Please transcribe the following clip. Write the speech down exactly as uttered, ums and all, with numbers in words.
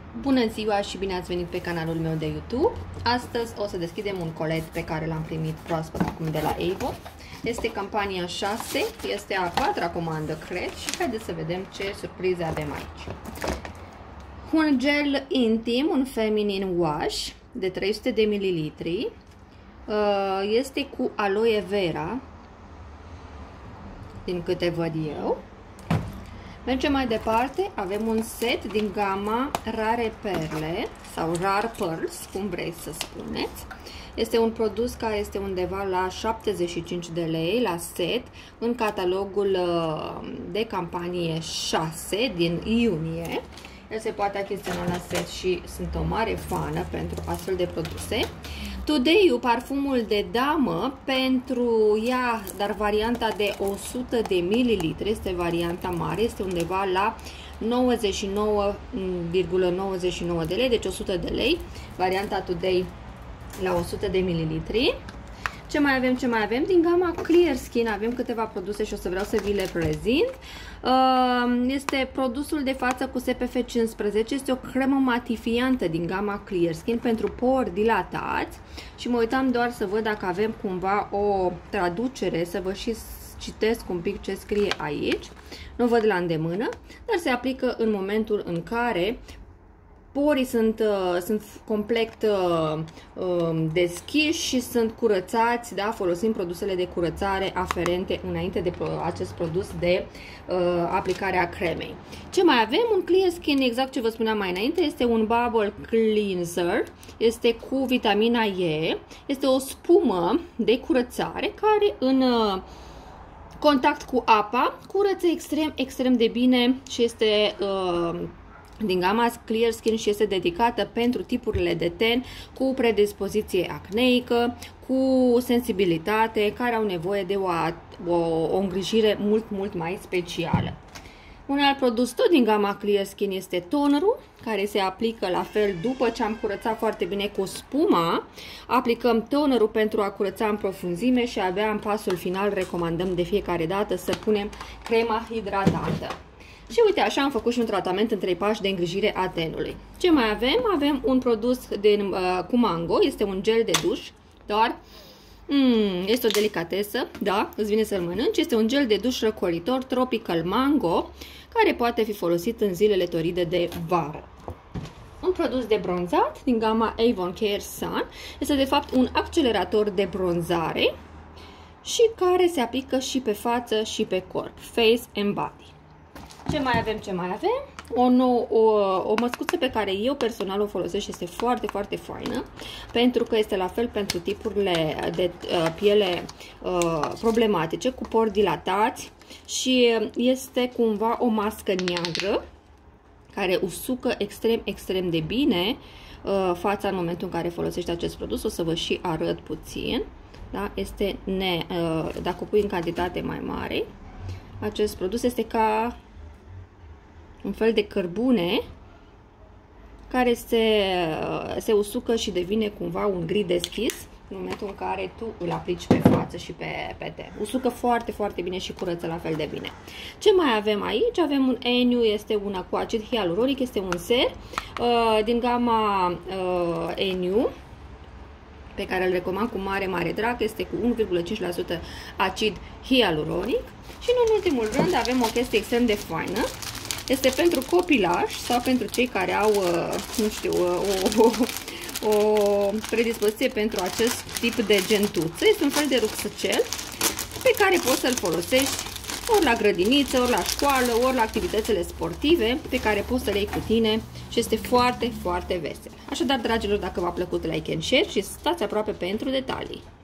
Bună ziua și bine ați venit pe canalul meu de YouTube. Astăzi o să deschidem un colet pe care l-am primit proaspăt acum de la Avon. Este campania șase, este a patra comandă, cred, și haideți să vedem ce surprize avem aici. Un gel intim, un feminine wash de trei sute de mililitri. Este cu aloe vera, din câte văd eu. Mergem mai departe, avem un set din gama Rare Perle sau Rare Pearls, cum vrei să spuneți. Este un produs care este undeva la șaptezeci și cinci de lei la set în catalogul de campanie șase din iunie. El se poate achiziționa la set și sunt o mare fană pentru astfel de produse. Today, parfumul de damă pentru ea, dar varianta de o sută de mililitri, este varianta mare, este undeva la nouăzeci și nouă virgulă nouăzeci și nouă de lei, deci o sută de lei, varianta Today la o sută de mililitri. Ce mai avem, ce mai avem? Din gama Clear Skin avem câteva produse și o să vreau să vi le prezint. Este produsul de față cu S P F cincisprezece, este o cremă matifiantă din gama Clear Skin pentru pori dilatați și mă uitam doar să văd dacă avem cumva o traducere, să vă și citesc un pic ce scrie aici. Nu văd la îndemână, dar se aplică în momentul în care porii sunt, uh, sunt complet uh, uh, deschiși și sunt curățați, da? Folosim produsele de curățare aferente înainte de acest produs de uh, aplicare a cremei. Ce mai avem? Un Clear Skin, exact ce vă spuneam mai înainte, este un Bubble Cleanser, este cu vitamina E, este o spumă de curățare care în uh, contact cu apa curăță extrem, extrem de bine și este uh, din gama Clear Skin și este dedicată pentru tipurile de ten cu predispoziție acneică, cu sensibilitate, care au nevoie de o, o, o îngrijire mult, mult mai specială. Un alt produs tot din gama Clear Skin este tonerul, care se aplică la fel după ce am curățat foarte bine cu spuma. Aplicăm tonerul pentru a curăța în profunzime și abia în pasul final recomandăm de fiecare dată să punem crema hidratantă. Și uite, așa am făcut și un tratament în trei pași de îngrijire a tenului. Ce mai avem? Avem un produs de, uh, cu mango, este un gel de duș, doar mm, este o delicatesă, da, îți vine să-l mănânci. Este un gel de duș răcoritor Tropical Mango, care poate fi folosit în zilele toride de vară. Un produs de bronzat din gama Avon Care Sun, este de fapt un accelerator de bronzare și care se aplică și pe față și pe corp, face and body. Ce mai avem, ce mai avem? O, nou, o, o măscuță pe care eu personal o folosesc și este foarte, foarte faină, pentru că este la fel pentru tipurile de uh, piele uh, problematice, cu pori dilatați și este cumva o mască neagră care usucă extrem, extrem de bine uh, fața în momentul în care folosești acest produs. O să vă și arăt puțin, da? Este ne, uh, dacă o pui în cantitate mai mare, acest produs este ca un fel de cărbune care se, se usucă și devine cumva un gri deschis în momentul în care tu îl aplici pe față și pe, pe ten. Usucă foarte, foarte bine și curăță la fel de bine. Ce mai avem aici? Avem un Eniu, este una cu acid hialuronic, este un ser uh, din gama uh, Eniu, pe care îl recomand cu mare, mare drag, este cu unu virgulă cinci la sută acid hialuronic. Și în ultimul rând avem o chestie extrem de faină. Este pentru copilași sau pentru cei care au, nu știu, o, o, o predispoziție pentru acest tip de gentuță. Este un fel de rucsăcel pe care poți să-l folosești ori la grădiniță, ori la școală, ori la activitățile sportive, pe care poți să le iei cu tine și este foarte, foarte vesel. Așadar, dragilor, dacă v-a plăcut, like and share și stați aproape pentru detalii.